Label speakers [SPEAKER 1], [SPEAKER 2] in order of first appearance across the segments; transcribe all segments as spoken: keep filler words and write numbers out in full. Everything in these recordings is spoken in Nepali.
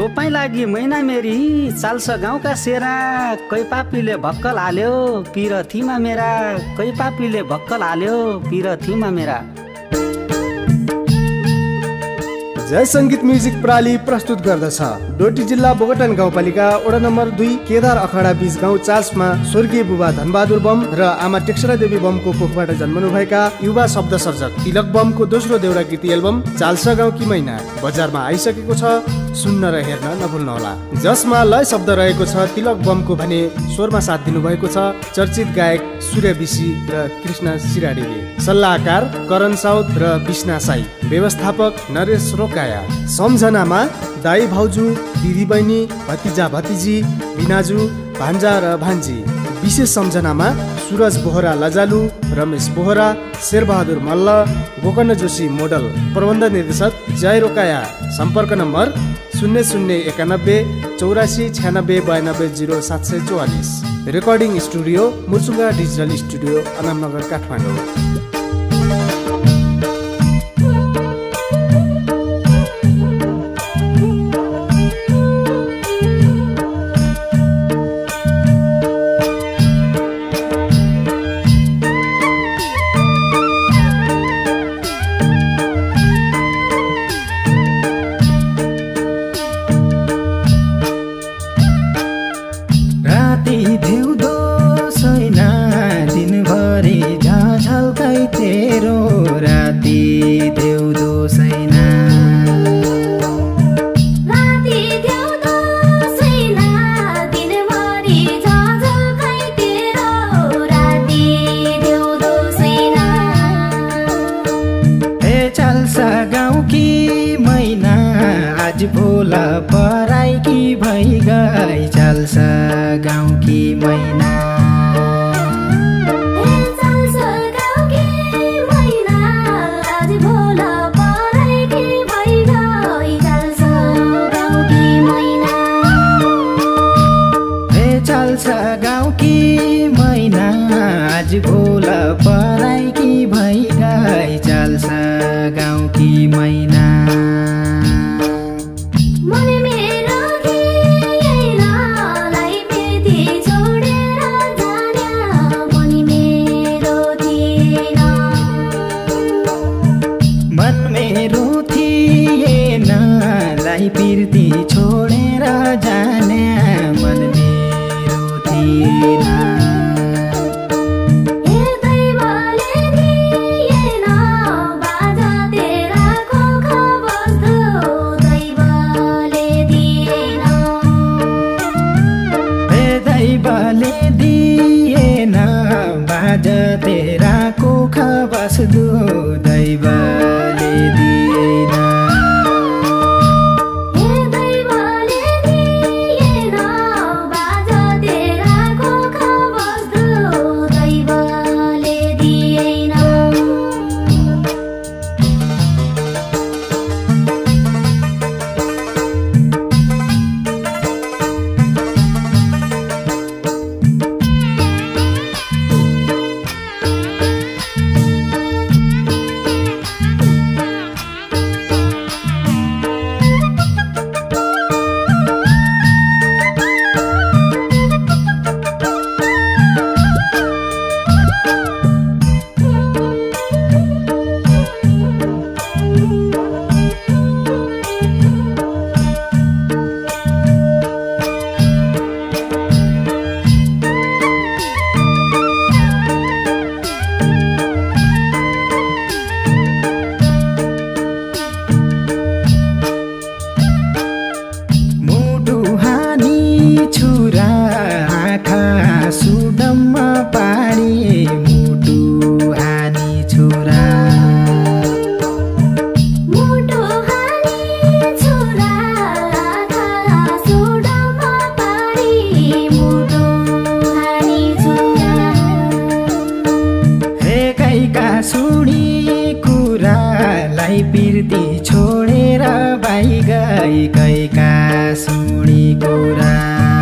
[SPEAKER 1] रोपाई लागि मैना मेरी चाल्छ गाउँका सेरा कै पापीले भक्कल हाल्यो पिरथीमा मेरा कै पापीले भक्कल हाल्यो पिरथीमा मेरा।
[SPEAKER 2] जय सङ्गीत म्युजिक प्रणाली प्रस्तुत गर्दछ। डोटी जिल्ला बोगटन गाउँपालिका वडा नम्बर दुई केदार अखाडा बीच गाउँ चाल्समा स्वर्गीय बुबा धनबहादुर बम र आमा टेक्सरा देवी बमको कोखबाट जन्मनुभएका युवा शब्द सर्जक तिलक बमको दोस्रो देउरा गीत एल्बम चाल्स गाउँ की मैना बजारमा आइसकेको छ। सुन्न र हेर्न नभुल्नुहोला। जसमा लय शब्द रहेको छ तिलक बमको भने स्वरमा साथ दिनुभएको छ चर्चित गायक सूर्य बिसी र कृष्ण सिराडीले। सल्लाहकार करण साउद र विष्णा साई, व्यवस्थापक नरेश रोकाया। सम्झनामा दाई भाउजू, दिदी बहिनी, भतिजा भतिजी, बिनाजु, भान्जा र भान्जी। विशेष सम्झनामा सुरज बोहरा लजालु, रमेश बोहरा, शेरबहादुर मल्ल, गोकर्ण जोशी मोडल। प्रबन्ध निर्देशक जय रोकाया। सम्पर्क नम्बर शून्य शून्य एकानब्बे चौरासी छ्यानब्बे बयानब्बे जिरो सात सय चौवालिस। Recording studio Murchunga digital studio Anamnagar Kathmandu.
[SPEAKER 3] भोला पराई की भई गई चाल्स गाउँ की मैना। चाल्स गाउँ की मैना आज भोला पराई की भई गई चाल्स गाउँ की मैना। हे चाल्स गाउँ की मैना आज भोला पराई की भई गई चाल्स गाउँ की मैना। पिर्ती छोडेर जाने मन मेरो थिएन। हे दैवले दिएन बाजा तेरा कोखा बस्दो दैवले दिएन। हे दैवले दिएन बाजा तेरा कोखा बस्दो दैवले दिएन। पिर्ती छोडेर बाई गई कैका सुडी कुरा।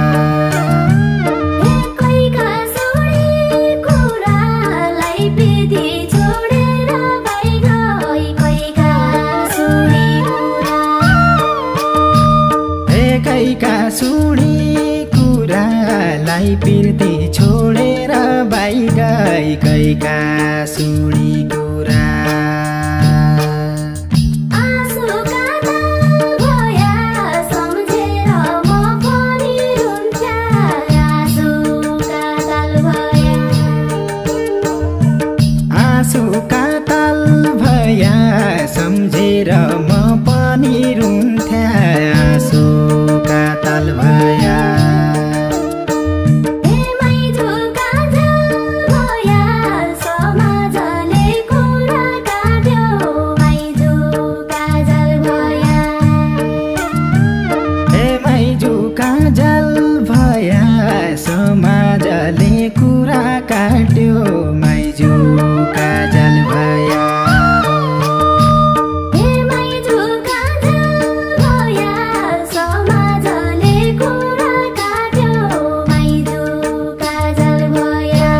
[SPEAKER 3] कैका सुडी कुरालाई पिर्ती छोडेर बाई गई कैका सुडी कुरा।
[SPEAKER 4] कैका सुडी कुरालाई पिर्ती छोडेर बाई गई कैका सुडी कुरा आँसुका ताल भया सम्झेर म पनि रुन्थ्या आँसुका ताल भया समाजले कुरा काट्यो माइजू काजल भया हे माइजू काजल भया समाजले कुरा काट्यो माइजू काजल भया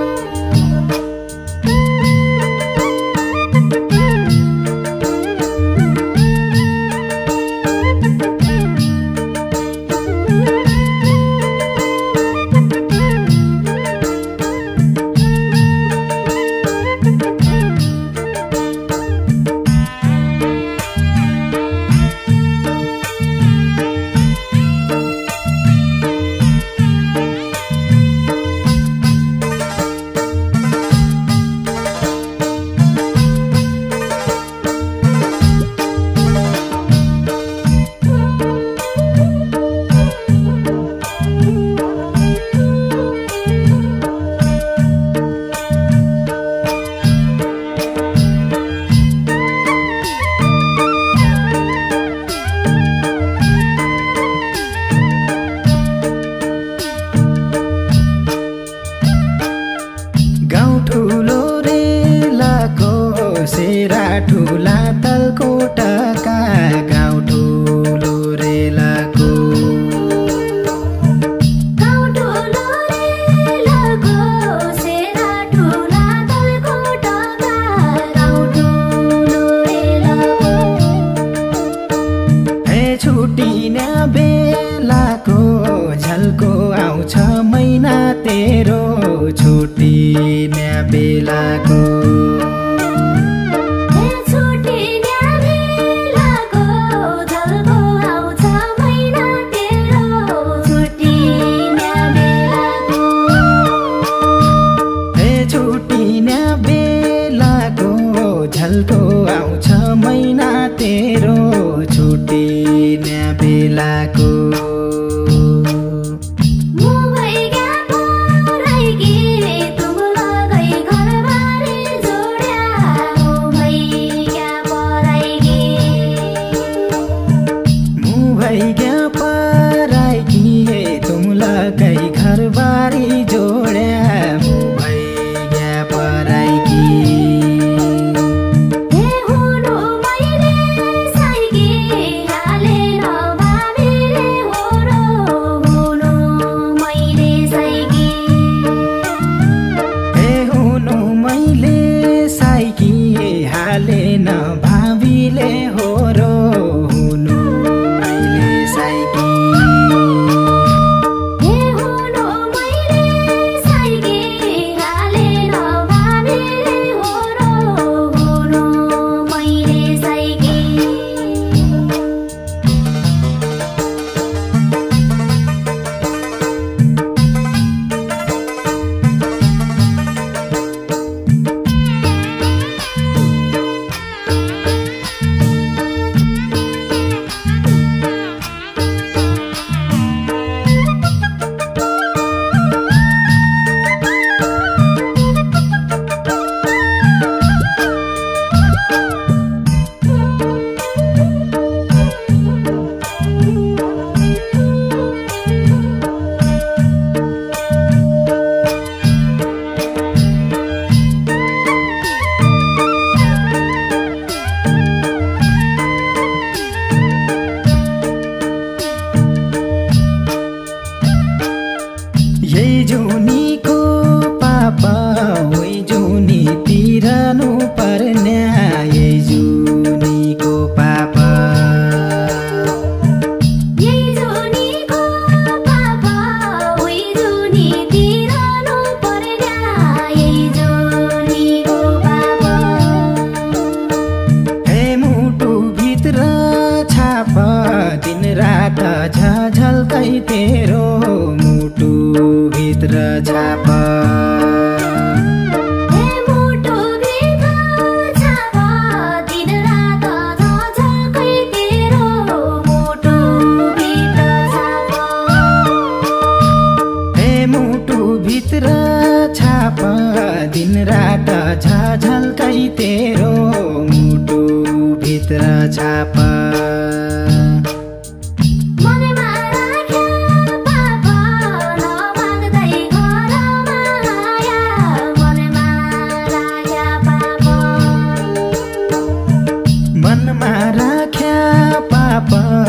[SPEAKER 4] सेरा ठुला तलकोटका गाउँ ठुलो रेलाको गाउँ ठुलो रेलाको सेरा ठुला तलकोटका गाउँ ठुलो रेलाको हे छुटिने बेलाको झल्को आउँछ महिना तेरो छुटिने बेलाको झल्को आउँछ महिना तेरो छुटिने बेलाको घरबारी जोड्या भैया पराइकी हे हुनु मैले साइकी हाले नभा झझल्कै तेरो मुटु भित्र छाप छाप दिन रात झझल्कै तेरो मुटु भित्र छाप मनमा राख्या पाप